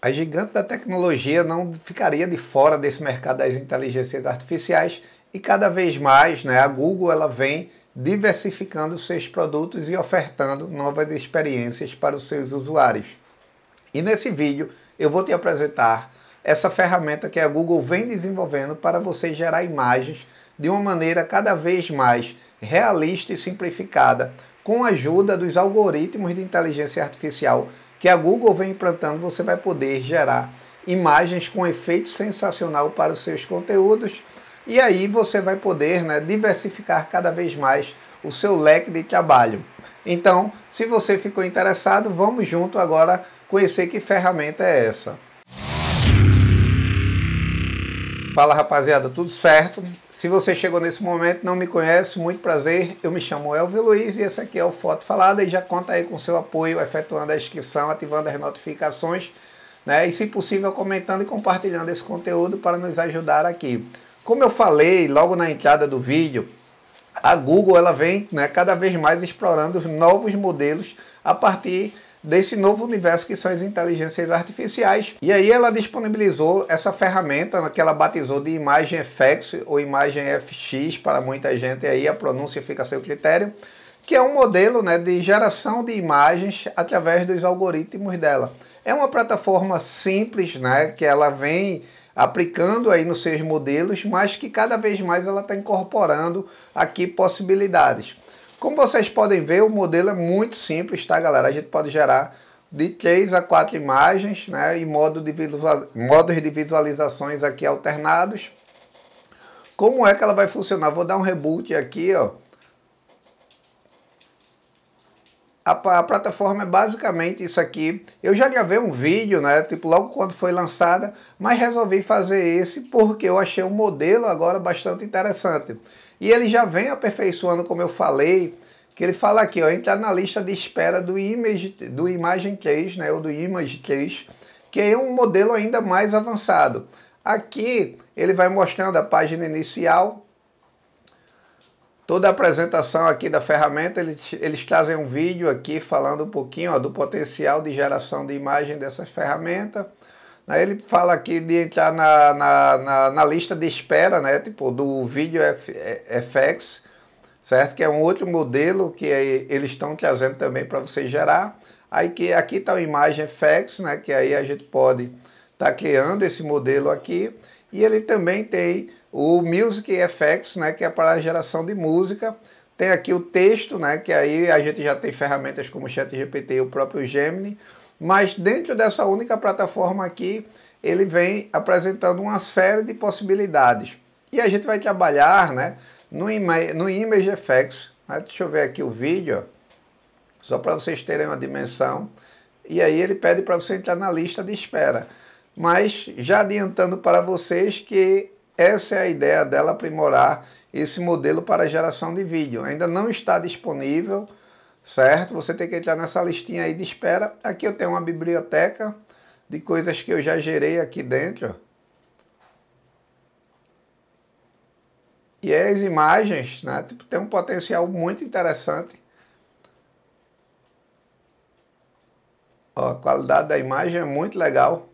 a gigante da tecnologia não ficaria de fora desse mercado das inteligências artificiais e cada vez mais, né, a Google ela vem diversificando seus produtos e ofertando novas experiências para os seus usuários. E nesse vídeo eu vou te apresentar essa ferramenta que a Google vem desenvolvendo para você gerar imagens de uma maneira cada vez mais realista e simplificada, com a ajuda dos algoritmos de inteligência artificial que a Google vem implantando. Você vai poder gerar imagens com efeito sensacional para os seus conteúdos e aí você vai poder, né, diversificar cada vez mais o seu leque de trabalho. Então, se você ficou interessado, vamos junto agora conhecer que ferramenta é essa. Fala rapaziada, tudo certo? Se você chegou nesse momento e não me conhece, muito prazer, eu me chamo Elvio Luiz e esse aqui é o Foto Falada e já conta aí com seu apoio, efetuando a inscrição, ativando as notificações, né? E se possível comentando e compartilhando esse conteúdo para nos ajudar aqui. Como eu falei logo na entrada do vídeo, a Google ela vem, né, cada vez mais explorando os novos modelos a partir desse novo universo que são as inteligências artificiais. E aí ela disponibilizou essa ferramenta que ela batizou de Imagem FX ou Imagem FX para muita gente, aí a pronúncia fica a seu critério, que é um modelo, né, de geração de imagens através dos algoritmos dela. É uma plataforma simples, né, que ela vem aplicando aí nos seus modelos, mas que cada vez mais ela está incorporando aqui possibilidades. Como vocês podem ver, o modelo é muito simples, tá, galera? A gente pode gerar de 3 a 4 imagens, né, e modos de visualizações aqui alternados. Como é que ela vai funcionar? Vou dar um reboot aqui, ó. A plataforma é basicamente isso aqui. Eu já gravei um vídeo, né, tipo logo quando foi lançada, mas resolvi fazer esse porque eu achei um modelo agora bastante interessante. E ele já vem aperfeiçoando, como eu falei, que ele fala aqui, ó, entrar na lista de espera do Imagem 3, né, ou do Image 3, que é um modelo ainda mais avançado. Aqui ele vai mostrando a página inicial, toda a apresentação aqui da ferramenta. Eles trazem um vídeo aqui falando um pouquinho, ó, do potencial de geração de imagem dessa ferramenta. Aí ele fala aqui de entrar na lista de espera, né, tipo do Video FX, certo? Que é um outro modelo que eles estão trazendo também para você gerar. Aí que aqui está o Imagem FX, né, que aí a gente pode estar criando esse modelo aqui. E ele também tem o Music FX, né, que é para a geração de música. Tem aqui o texto, né, que aí a gente já tem ferramentas como o ChatGPT e o próprio Gemini. Mas dentro dessa única plataforma aqui, ele vem apresentando uma série de possibilidades. E a gente vai trabalhar, né, no Image FX. Né? Deixa eu ver aqui o vídeo, ó, só para vocês terem uma dimensão. E aí ele pede para você entrar na lista de espera. Mas já adiantando para vocês que essa é a ideia dela, aprimorar esse modelo para geração de vídeo. Ainda não está disponível, certo? Você tem que entrar nessa listinha aí de espera. Aqui eu tenho uma biblioteca de coisas que eu já gerei aqui dentro. E as imagens, né, tipo, tem um potencial muito interessante. Ó, a qualidade da imagem é muito legal.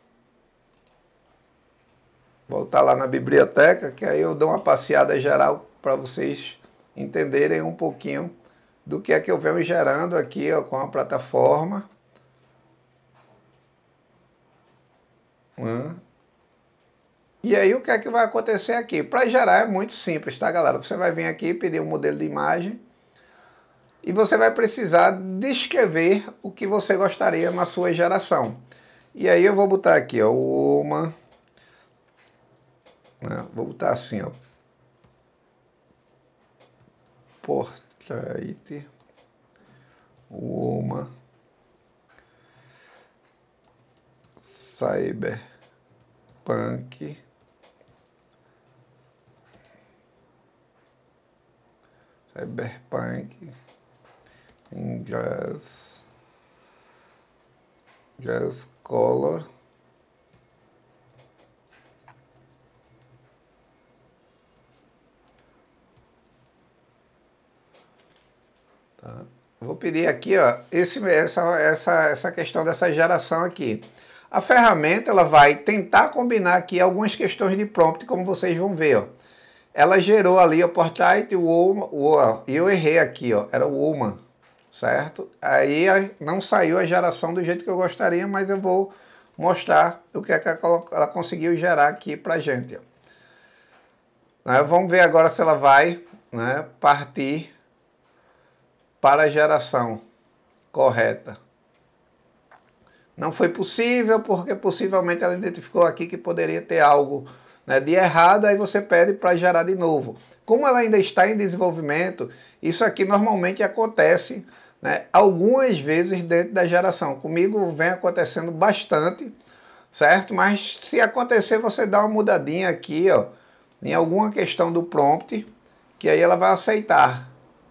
Voltar lá na biblioteca, que aí eu dou uma passeada geral para vocês entenderem um pouquinho do que é que eu venho gerando aqui, ó, com a plataforma. E aí o que é que vai acontecer aqui? Para gerar é muito simples, tá, galera? Você vai vir aqui pedir um modelo de imagem e você vai precisar descrever o que você gostaria na sua geração. E aí eu vou botar aqui, ó, vou botar assim, ó, Portrait Woman Cyberpunk em Jazz Color. Tá? Vou pedir aqui, ó, essa questão dessa geração aqui. A ferramenta ela vai tentar combinar aqui algumas questões de prompt, como vocês vão ver. Ó. Ela gerou ali o portrait, e eu errei aqui, ó, era o woman, certo? Aí não saiu a geração do jeito que eu gostaria, mas eu vou mostrar o que é que ela conseguiu gerar aqui pra gente. Ó. Vamos ver agora se ela vai, né, partir para a geração correta. Não foi possível, porque possivelmente ela identificou aqui que poderia ter algo, né, de errado, aí você pede para gerar de novo. Como ela ainda está em desenvolvimento, isso aqui normalmente acontece, né, algumas vezes dentro da geração. Comigo vem acontecendo bastante, certo? Mas se acontecer, você dá uma mudadinha aqui, ó, em alguma questão do prompt, que aí ela vai aceitar.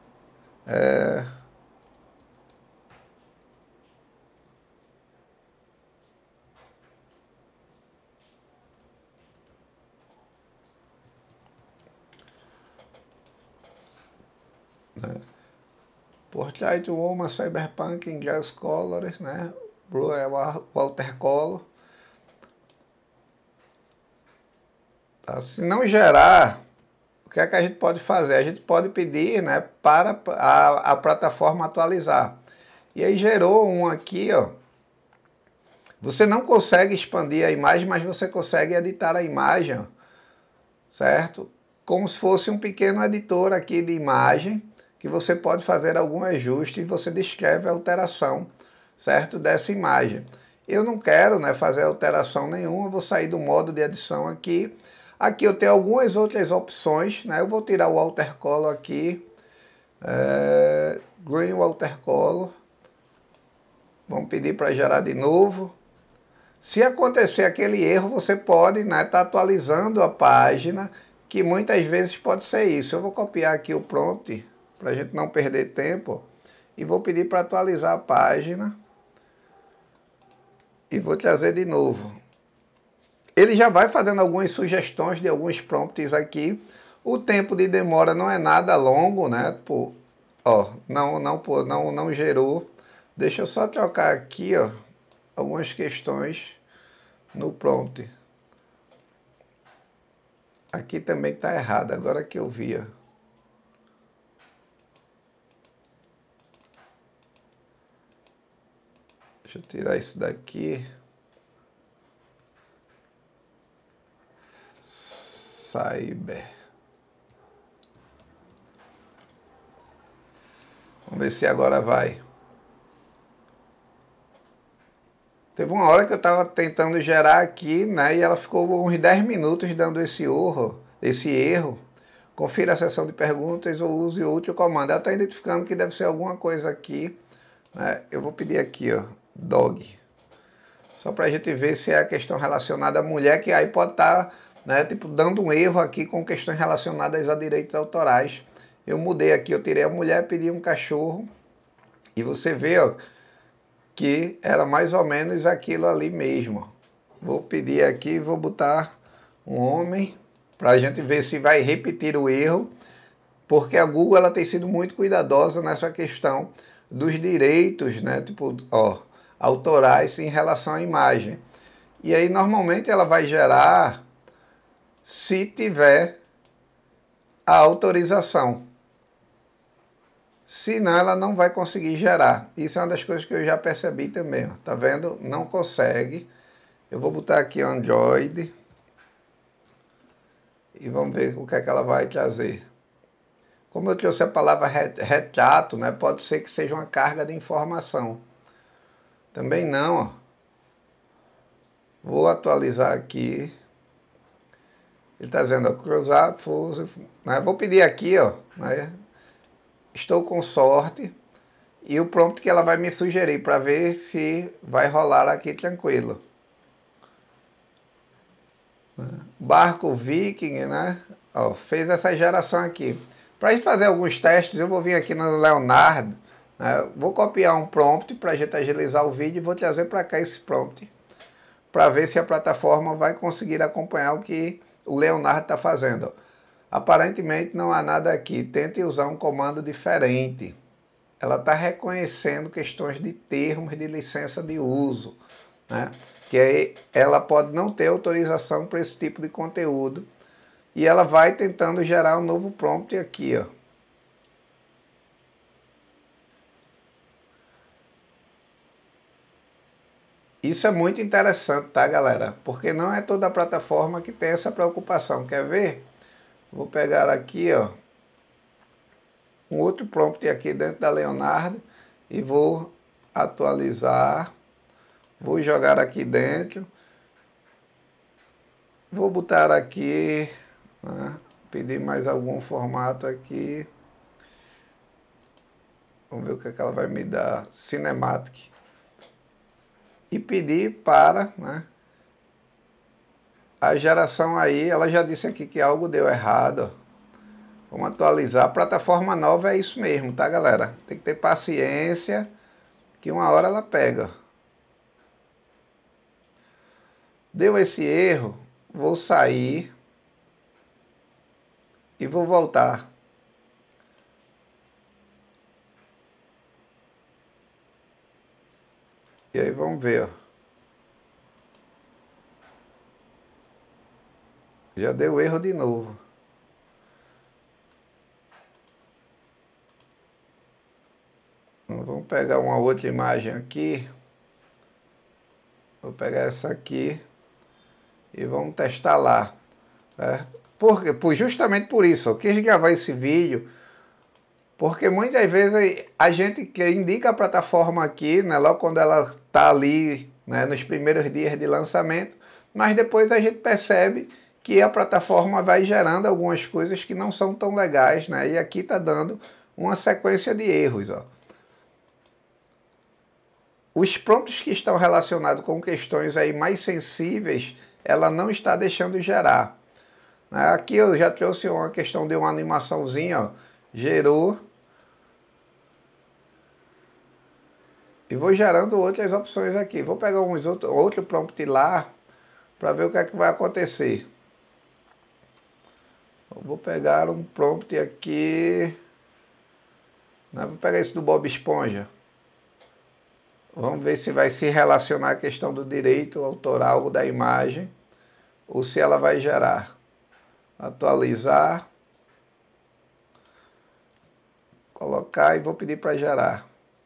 Portrait Woman, Cyberpunk, em Glass Colors, né? Blue é watercolor. Tá? Se não gerar, o que é que a gente pode fazer? A gente pode pedir, né, para a plataforma atualizar. E aí gerou um aqui, ó. Você não consegue expandir a imagem, mas você consegue editar a imagem, ó, certo? Como se fosse um pequeno editor aqui de imagem, que você pode fazer algum ajuste e você descreve a alteração, certo, dessa imagem. Eu não quero, né, fazer alteração nenhuma, eu vou sair do modo de edição aqui. Aqui eu tenho algumas outras opções, né, eu vou tirar o watercolor aqui, Green Watercolor. Vamos pedir para gerar de novo. Se acontecer aquele erro, você pode, né, tá atualizando a página, que muitas vezes pode ser isso. Eu vou copiar aqui o prompt, para a gente não perder tempo, e vou pedir para atualizar a página, e vou trazer de novo. Ele já vai fazendo algumas sugestões de alguns prompts aqui. O tempo de demora não é nada longo, né? Pô, ó, não gerou. Deixa eu só trocar aqui, ó, algumas questões no prompt. Aqui também está errado, agora que eu vi, ó. Deixa eu tirar isso daqui. Cyber. Vamos ver se agora vai. Teve uma hora que eu estava tentando gerar aqui, né, e ela ficou uns 10 minutos dando esse erro. Confira a seção de perguntas ou use outro comando. Ela está identificando que deve ser alguma coisa aqui, né? Eu vou pedir aqui, ó, dog. Só para a gente ver se é a questão relacionada à mulher, que aí pode estar, né, tipo, dando um erro aqui com questões relacionadas a direitos autorais. Eu mudei aqui, eu tirei a mulher, pedi um cachorro, e você vê, ó, que era mais ou menos aquilo ali mesmo. Vou pedir aqui, vou botar um homem, para a gente ver se vai repetir o erro, porque a Google ela tem sido muito cuidadosa nessa questão dos direitos, né, tipo, ó, autorais em relação à imagem. E aí normalmente ela vai gerar se tiver a autorização. Senão ela não vai conseguir gerar. Isso é uma das coisas que eu já percebi também. Ó. Tá vendo? Não consegue. Eu vou botar aqui Android. E vamos ver o que é que ela vai trazer. Como eu trouxe a palavra retrato, né, pode ser que seja uma carga de informação. Também não. Ó. Vou atualizar aqui. Ele está dizendo, ó, cruzar, né? Vou pedir aqui, ó, né? Estou com sorte, e o prompt que ela vai me sugerir para ver se vai rolar aqui tranquilo. Barco Viking, né? Ó, fez essa geração aqui. Para a gente fazer alguns testes, eu vou vir aqui no Leonardo, né? Vou copiar um prompt para a gente agilizar o vídeo e vou trazer para cá esse prompt, para ver se a plataforma vai conseguir acompanhar o que o Leonardo está fazendo. Aparentemente não há nada aqui. Tente usar um comando diferente. Ela está reconhecendo questões de termos de licença de uso, né? que aí ela pode não ter autorização para esse tipo de conteúdo. E ela vai tentando gerar um novo prompt aqui, ó. Isso é muito interessante, tá, galera? Porque não é toda a plataforma que tem essa preocupação. Quer ver? Vou pegar aqui, ó, um outro prompt aqui dentro da Leonardo e vou atualizar. Vou jogar aqui dentro. Vou botar aqui, né, pedir mais algum formato aqui. Vamos ver o que é que ela vai me dar. Cinematic. E pedir para, né, a geração aí, ela já disse aqui que algo deu errado. Vamos atualizar. A plataforma nova é isso mesmo, tá, galera? Tem que ter paciência, que uma hora ela pega. Deu esse erro, vou sair e vou voltar. E aí vamos ver, ó. Já deu erro de novo. Vamos pegar uma outra imagem aqui. Vou pegar essa aqui e vamos testar lá, certo? Justamente por isso, eu quis gravar esse vídeo, porque muitas vezes a gente que indica a plataforma aqui, né, logo quando ela está ali, né, nos primeiros dias de lançamento, mas depois a gente percebe que a plataforma vai gerando algumas coisas que não são tão legais, né, e aqui está dando uma sequência de erros, ó. Os prompts que estão relacionados com questões aí mais sensíveis, ela não está deixando gerar. Aqui eu já trouxe uma questão de uma animaçãozinha, ó, gerou. E vou gerando outras opções aqui. Vou pegar outro prompt lá para ver o que é que vai acontecer. Eu vou pegar um prompt aqui. Vou pegar esse do Bob Esponja. Vamos ver se vai se relacionar a questão do direito autoral da imagem ou se ela vai gerar. Atualizar. Colocar e vou pedir para gerar.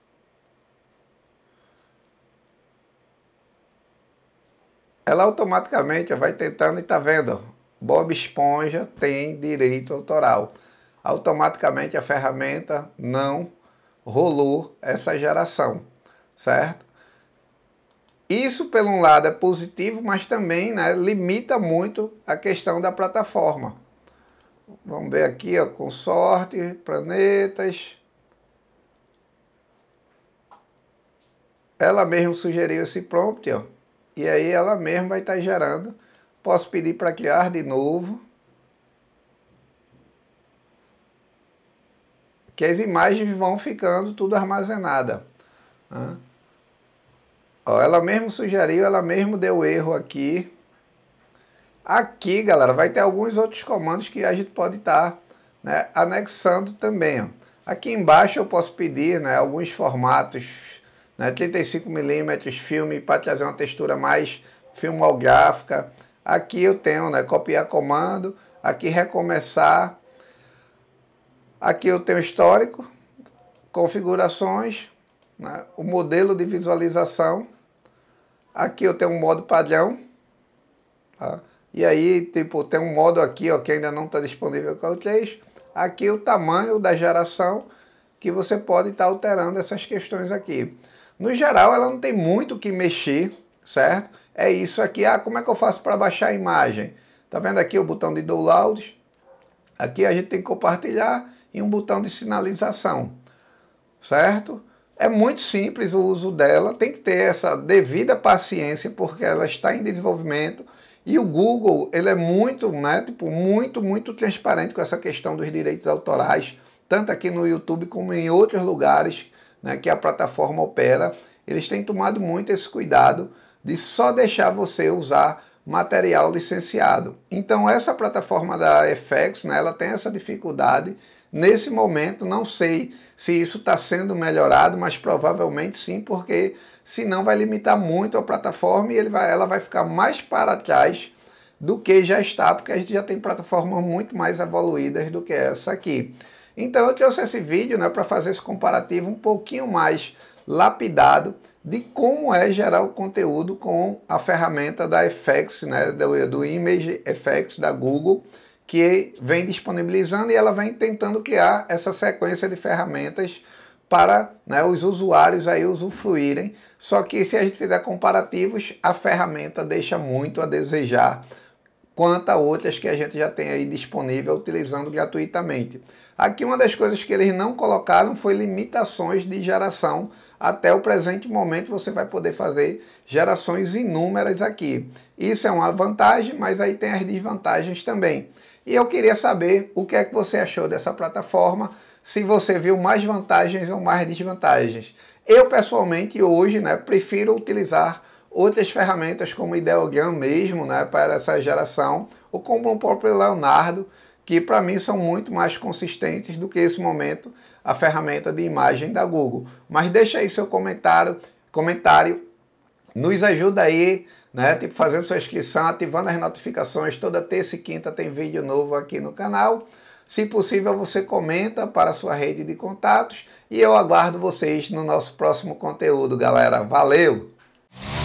Ela automaticamente vai tentando e tá vendo, Bob Esponja tem direito autoral. Automaticamente a ferramenta não rolou essa geração, certo? Isso, por um lado, é positivo, mas também, né, limita muito a questão da plataforma. Vamos ver aqui, ó, consorte, planetas. Ela mesma sugeriu esse prompt, ó. E aí ela mesma vai estar gerando. Posso pedir para criar de novo. Que as imagens vão ficando tudo armazenada. Ó, ela mesma sugeriu, ela mesma deu erro aqui. Aqui, galera, vai ter alguns outros comandos que a gente pode estar, né, anexando também. Ó. Aqui embaixo eu posso pedir, né, alguns formatos, né, 35mm filme para trazer uma textura mais filmográfica. Aqui eu tenho, né, copiar comando, aqui recomeçar. Aqui eu tenho histórico, configurações, né, o modelo de visualização. Aqui eu tenho um modo padrão, tá? E aí, tipo, tem um modo aqui, ó, que ainda não está disponível com o 3. Aqui o tamanho da geração, que você pode estar alterando essas questões aqui. No geral, ela não tem muito o que mexer, certo? É isso aqui. Ah, como é que eu faço para baixar a imagem? Tá vendo aqui o botão de download? Aqui a gente tem que compartilhar e um botão de sinalização, certo? É muito simples o uso dela, tem que ter essa devida paciência, porque ela está em desenvolvimento. E o Google, ele é muito, né, tipo, muito transparente com essa questão dos direitos autorais, tanto aqui no YouTube como em outros lugares, né, que a plataforma opera. Eles têm tomado muito esse cuidado de só deixar você usar material licenciado. Então essa plataforma da FX, né, ela tem essa dificuldade Nesse momento, não sei se isso está sendo melhorado, mas provavelmente sim, porque senão vai limitar muito a plataforma e ela vai ficar mais para trás do que já está, porque a gente já tem plataformas muito mais evoluídas do que essa aqui. Então eu trouxe esse vídeo, né, para fazer esse comparativo um pouquinho mais lapidado de como é gerar o conteúdo com a ferramenta da FX, né, do Image FX da Google, que vem disponibilizando e ela vem tentando criar essa sequência de ferramentas para, né, os usuários aí usufruírem. Só que se a gente fizer comparativos, a ferramenta deixa muito a desejar quanto a outras que a gente já tem aí disponível utilizando gratuitamente. Aqui uma das coisas que eles não colocaram foi limitações de geração. Até o presente momento você vai poder fazer gerações inúmeras aqui. Isso é uma vantagem, mas aí tem as desvantagens também. E eu queria saber o que é que você achou dessa plataforma, se você viu mais vantagens ou mais desvantagens. Eu pessoalmente hoje, né, prefiro utilizar outras ferramentas como o Ideogram mesmo, né, para essa geração, ou como o próprio Leonardo, que para mim são muito mais consistentes do que esse momento a ferramenta de imagem da Google. Mas deixa aí seu comentário, nos ajuda aí, né, tipo fazendo sua inscrição, ativando as notificações, toda terça e quinta tem vídeo novo aqui no canal. Se possível, você comenta para a sua rede de contatos e eu aguardo vocês no nosso próximo conteúdo, galera. Valeu!